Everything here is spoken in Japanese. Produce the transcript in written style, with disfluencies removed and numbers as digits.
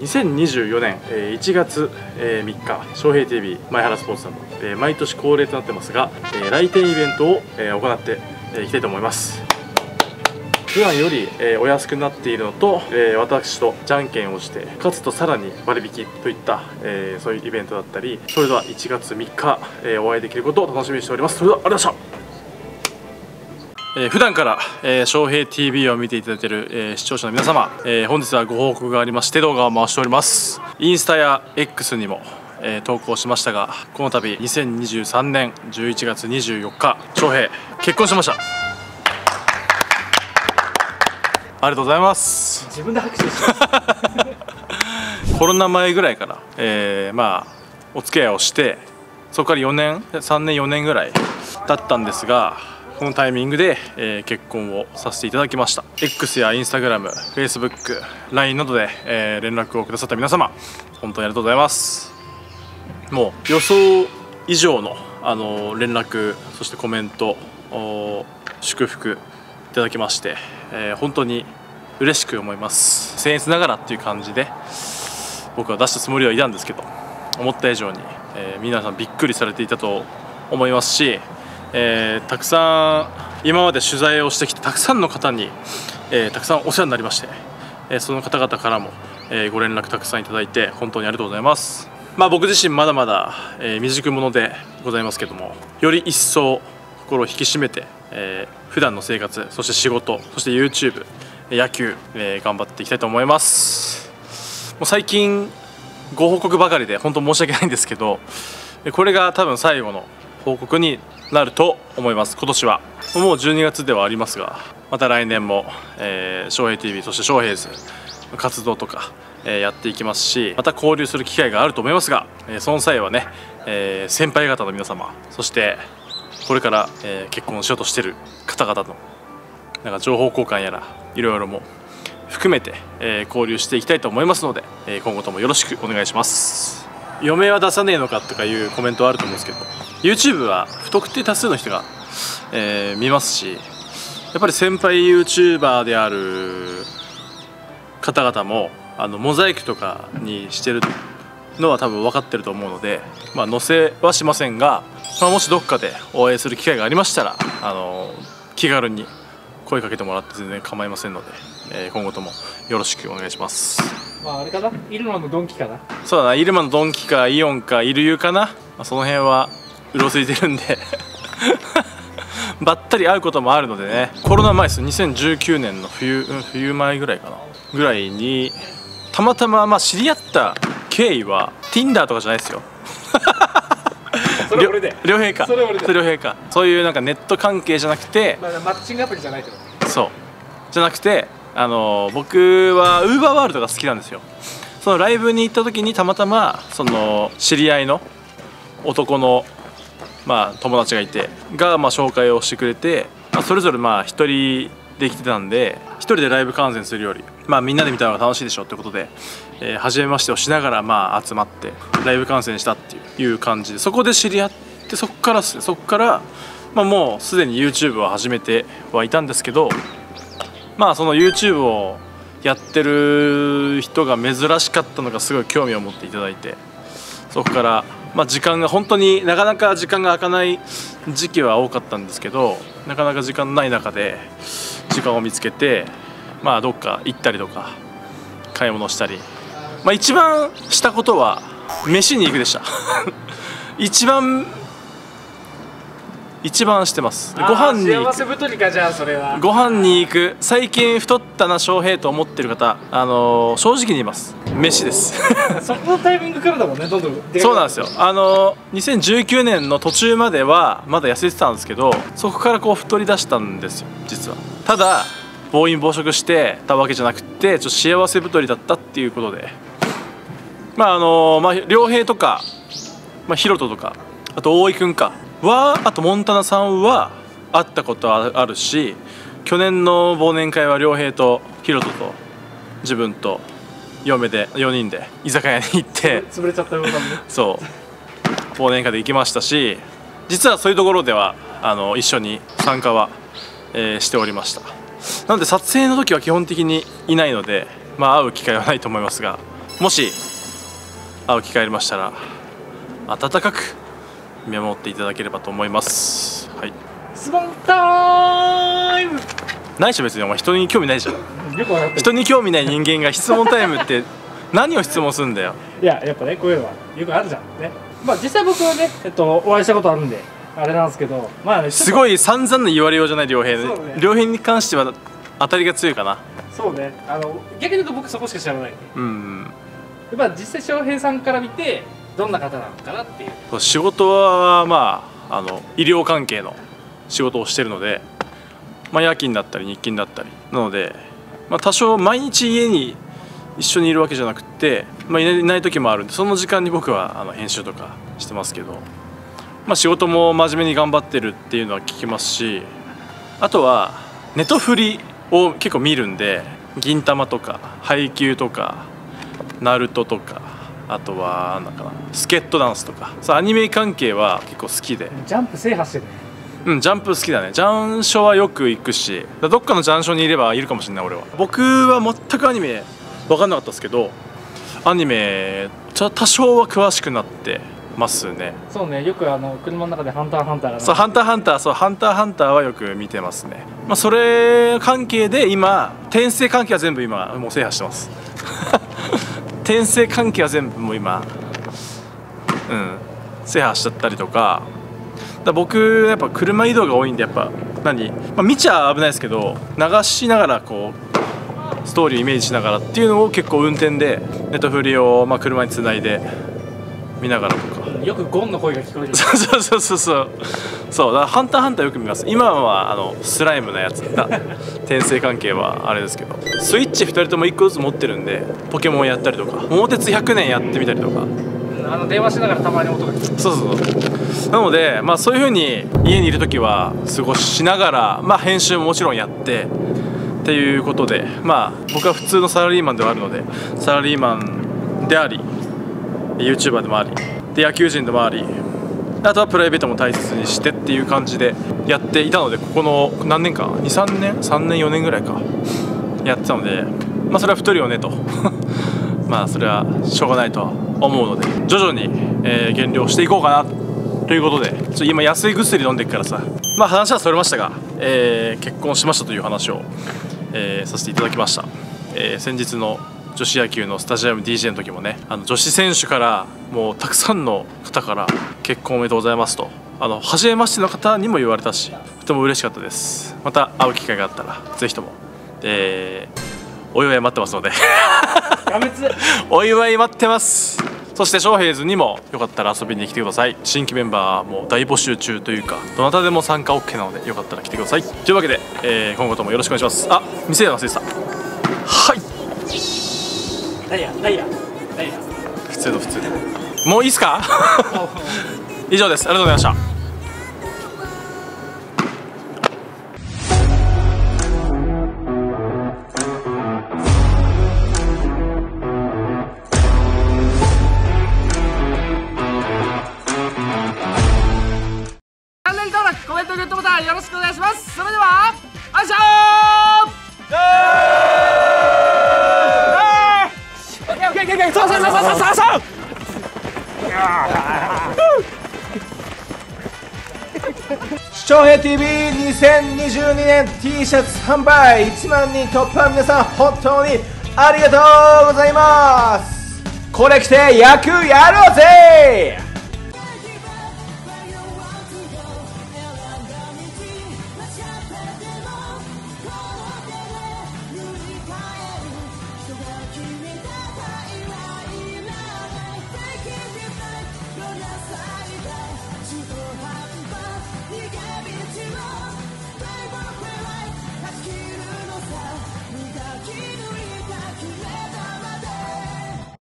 2024年1月3日、翔平 TV 前原スポーツさんの毎年恒例となってますが、来店イベントを行っていきたいと思います。普段よりお安くなっているのと、私とじゃんけんをして勝つとさらに割引といった、そういうイベントだったり、それでは1月3日、お会いできることを楽しみにしております。それではありがとうございました。普段から、翔平 TV を見ていただいている、視聴者の皆様、本日はご報告がありまして動画を回しております。インスタや X にも、投稿しましたが、この度2023年11月24日翔平結婚しました。ありがとうございます。 自分で拍手してコロナ前ぐらいから、お付き合いをして、そこから3年4年ぐらい経ったんですが、このタイミングで、結婚をさせていただきました。 X や Instagram、Facebook、LINE などで、連絡をくださった皆様、本当にありがとうございます。もう予想以上の、連絡、そしてコメント、祝福いただきまして、本当に嬉しく思います。僭越ながらっていう感じで僕は出したつもりはいたんですけど、思った以上に、皆さんびっくりされていたと思いますし、たくさん今まで取材をしてきてたくさんの方に、たくさんお世話になりまして、その方々からも、ご連絡たくさんいただいて本当にありがとうございます。僕自身まだまだ、未熟者でございますけども、より一層心を引き締めて、普段の生活、そして仕事、そして YouTube、野球、頑張っていきたいと思います。もう最近ご報告ばかりで本当申し訳ないんですけど、これが多分最後の報告になると思います。今年はもう12月ではありますが、また来年も翔平 TV、 そして翔平ズ活動とか、やっていきますし、また交流する機会があると思いますが、その際はね、先輩方の皆様、そしてこれから、結婚しようとしている方々のなんか情報交換やらいろいろも含めて、交流していきたいと思いますので、今後ともよろしくお願いします。嫁は出さねえのかとかいうコメントはあると思うんですけど、 YouTube は不特定多数の人が、見ますし、やっぱり先輩 YouTuber である方々もモザイクとかにしてるのは多分分かってると思うので、載せはしませんが、もしどっかでお会いする機会がありましたら、気軽に声かけてもらって全然構いませんので、今後ともよろしくお願いします。 あれかな、イルマのドンキかな。 そうだな、イルマのドンキかイオンかイルユかな、その辺はうろついてるんでばったり会うこともあるのでね。コロナ前です。2019年の冬前ぐらいかなぐらいにたまたま知り合った経緯は Tinder とかじゃないですよそれ俺で良平か、 それ俺で良平か、そういうなんかネット関係じゃなくて、 マッチングアプリじゃないけど、 そうじゃなくて、僕は UberWorld ワールドが好きなんですよ。そのライブに行った時にたまたまその知り合いの男の友達がいてが紹介をしてくれて、それぞれ1人で来てたんで、1人でライブ観戦するよりみんなで見た方が楽しいでしょってことで、初めましてをしながら集まってライブ観戦したっていう感じで、そこで知り合って、そこからもうすでに YouTube を始めてはいたんですけど、その YouTube をやってる人が珍しかったのがすごい興味を持っていただいて、そこから時間が本当になかなか時間が空かない時期は多かったんですけど、なかなか時間ない中で時間を見つけて、どっか行ったりとか買い物したり、一番したことは飯に行くでした一番してます。ご飯に行く、 幸せ太りか。じゃあそれはご飯に行く。最近太ったな翔平と思ってる方、正直に言います、飯ですそこのタイミングからだもんね、どんどん。 そうなんですよ。2019年の途中まではまだ痩せてたんですけど、そこから太り出したんですよ実は。ただ暴飲暴食してたわけじゃなくて、ちょっと幸せ太りだったっていうことで、良平とか、ヒロトとか、あと大井くんかは、あとモンタナさんは会ったことあるし、去年の忘年会は良平とヒロトと自分と嫁で4人で居酒屋に行って潰れちゃったようなね。 そう忘年会で行きましたし、実はそういうところでは一緒に参加は、しておりました。なので撮影の時は基本的にいないので、会う機会はないと思いますが、 もし会う機会ありましたら温かく見守っていただければと思います。はい、 質問タイム。 ないし別にお前人に興味ないじゃん。 よく分かってる。 人に興味ない人間が質問タイムって何を質問するんだよ。 いや、やっぱね、こういうのはよくあるじゃんね。まあ実際僕はね、お会いしたことあるんであれなんですけど、まあね、 すごい散々な言われようじゃない良平そうね。 良平に関しては当たりが強いかな。 そうね、逆に言うと僕そこしか知らないんで、 うん、 まあ実際翔平さんから見てどんな方なのかなっていう。 仕事はまあ医療関係の仕事をしてるので、まあ、夜勤だったり日勤だったりなので、まあ、多少毎日家に一緒にいるわけじゃなくて、まあ、いない時もあるんで、その時間に僕は編集とかしてますけど、まあ、仕事も真面目に頑張ってるっていうのは聞きますし、あとはネトフリを結構見るんで、銀魂とか配給とかナルトとか、あとはなんだかな、スケットダンスとか、そうアニメ関係は結構好きで。 ジャンプ制覇してるね。 うん、ジャンプ好きだね。雀荘はよく行くし、どっかの雀荘にいればいるかもしれない。俺は僕は全くアニメ分かんなかったですけど、アニメ多少は詳しくなってますね。 そうね、よく車の中でハンターハンターが、 そうハンターハンター、そうハンターハンターはよく見てますね。まあそれ関係で今転生関係は全部今もう制覇してます転生関係は全部もう今制覇しちゃったりとか。僕やっぱ車移動が多いんで、やっぱまあ、見ちゃ危ないですけど流しながらこうストーリーをイメージしながらっていうのを結構運転でネトフリをまあ車につないで見ながらとか。 よくゴンの声が聞こえる。 そうだからハンターハンターよく見ます。今はスライムなやつだ転生関係はあれですけど、スイッチ2人とも1個ずつ持ってるんでポケモンやったりとか、桃鉄100年やってみたりとか、 電話しながらたまに音が聞こえる。 そうなので、まあ、そういう風に家にいる時は過ごしながら、まあ、編集ももちろんやってっていうことで、まあ、僕は普通のサラリーマンではあるので、サラリーマンであり YouTuber でもありで野球人でもあり、あとはプライベートも大切にしてっていう感じでやっていたので、ここの何年か3年4年ぐらいかやってたので、まあ、それは太るよねとまあそれはしょうがないとは思うので、徐々に減量していこうかなということで、今安い薬飲んでるからさ、まあ話はそれましたが、結婚しましたという話を、させていただきました。先日の女子野球のスタジアム DJ の時もね、女子選手からもうたくさんの方から結婚おめでとうございますと、初めましての方にも言われたし、とても嬉しかったです。また会う機会があったらぜひとも、お祝い待ってますのでお祝い待ってます。そしてショーヘイズにもよかったら遊びに来てください。新規メンバーも大募集中というか、どなたでも参加 OK なのでよかったら来てください。というわけで、今後ともよろしくお願いします。あ、店で忘れてた。はい、 ダイヤ普通でもういいっすか以上です。ありがとうございました。 コメントグッドボタンよろしくお願いします。それではあいしょ翔平 TV2022 年 T シャツ販売1万人突破、皆さん本当にありがとうございます。これ着て野球やろうぜ。